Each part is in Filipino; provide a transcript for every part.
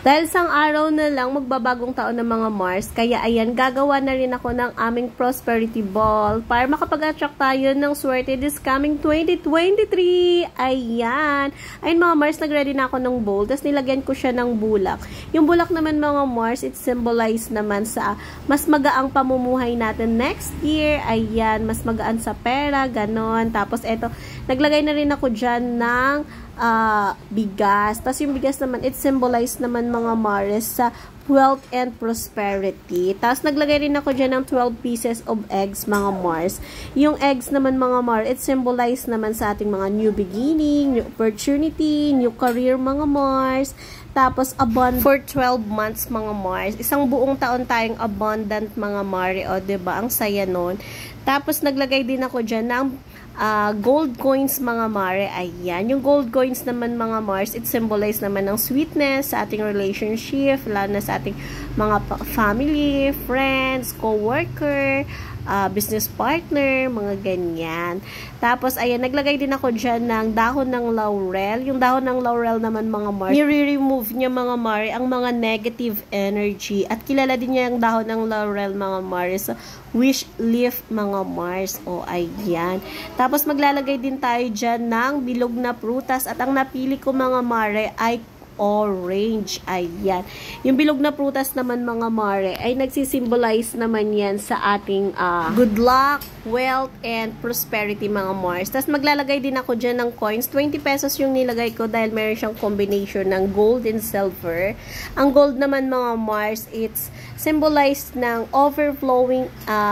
Dahil sang araw na lang magbabagong taon ng mga Mars, kaya ayan, gagawa na rin ako ng aming prosperity ball para makapag-attract tayo ng swerte this coming 2023. Ayan. Ayun mga Mars, nag-ready na ako ng bowl, tapos nilagyan ko siya ng bulak. Yung bulak naman mga Mars, it symbolize naman sa mas magaang pamumuhay natin next year. Ayan, mas magaan sa pera, ganon. Tapos eto, naglagay na rin ako dyan ng bigas. Tapos yung bigas naman, it symbolize naman mga Mars sa wealth and prosperity. Tapos naglagay rin ako dyan ng 12 pieces of eggs mga Mars. Yung eggs naman mga Mars, it symbolize naman sa ating mga new beginning, new opportunity, new career mga Mars. Tapos abundant for 12 months mga Mars. Isang buong taon tayong abundant mga Mars. O diba? Ang saya nun. Tapos naglagay din ako dyan ng gold coins mga Mare. Ayan. Yung gold coins naman mga Mars, it symbolize naman ng sweetness sa ating relationship, lalo na sa ating mga family, friends, co-worker, business partner, mga ganyan. Tapos, ayan, naglagay din ako dyan ng dahon ng laurel. Yung dahon ng laurel naman mga Mars, nire-remove niya mga Mars ang mga negative energy. At kilala din niya yung dahon ng laurel mga Mars, wish leaf mga Mars. O, ayan. Tapos, maglalagay din tayo dyan ng bilog na prutas. At ang napili ko mga Mare ay orange. Ayan. Yung bilog na prutas naman mga Mare ay nagsisimbolize naman yan sa ating good luck, wealth, and prosperity mga Mars. Tapos maglalagay din ako dyan ng coins. 20 pesos yung nilagay ko dahil meron siyang combination ng gold and silver. Ang gold naman mga Mars, it's symbolized ng overflowing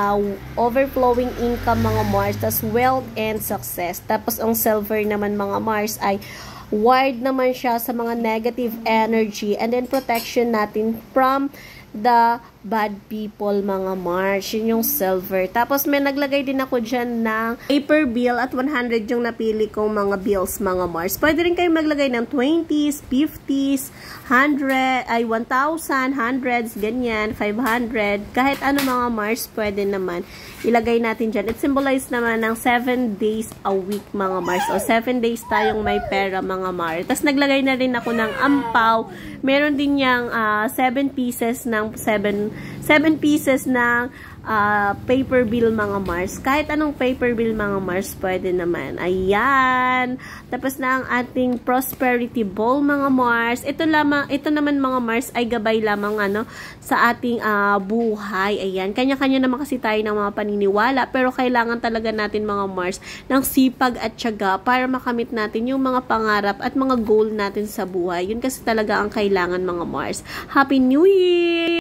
income mga Mars. Tapos wealth and success. Tapos ang silver naman mga Mars ay ward naman siya sa mga negative energy and then protection natin from the bad people mga Mars. Yun yung silver. Tapos may naglagay din ako dyan ng paper bill at 100 yung napili kong mga bills mga Mars. Pwede rin kayo maglagay ng 20s, 50s, 100, 1,000, 100s, ganyan, 500. Kahit ano mga Mars, pwede naman ilagay natin dyan. It symbolizes naman ng 7 days a week mga Mars. O 7 days tayong may pera mga Mars. Tapos naglagay na rin ako ng ampaw. Meron din niyang 7 pieces ng 7 pieces ng paper bill mga Mars. Kahit anong paper bill mga Mars, pwede naman. Ayan. Tapos na ang ating prosperity ball mga Mars. Ito naman mga Mars ay gabay lamang sa ating buhay. Ayan. Kanya-kanya naman kasi tayo ng mga paniniwala, pero kailangan talaga natin mga Mars ng sipag at tiyaga para makamit natin yung mga pangarap at mga goal natin sa buhay. Yun kasi talaga ang kailangan mga Mars. Happy New Year!